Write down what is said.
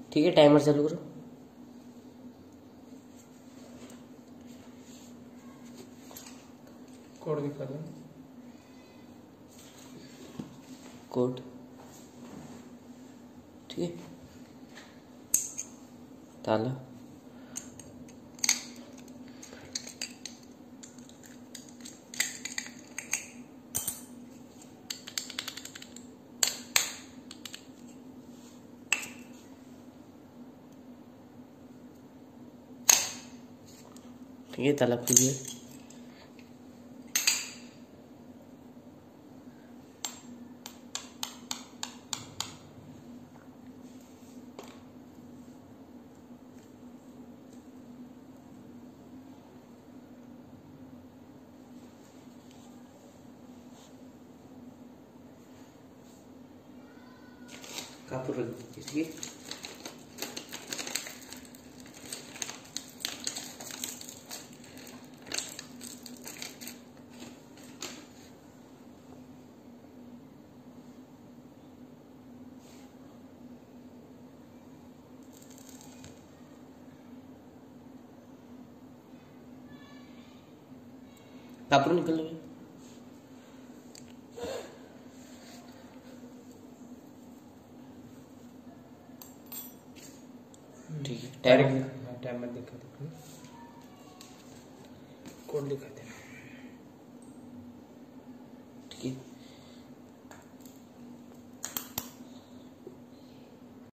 ठीक है, टाइमर चालू करो। कोड दिखा दो। कोड ठीक है, ताला ठीक है, ताला खुल गया। कापूर रख दीजिए, ठीक है। कापूर निकल गया। ठीक है, टाइमर दिखा दो, कोड दिखा देना। ठीक है।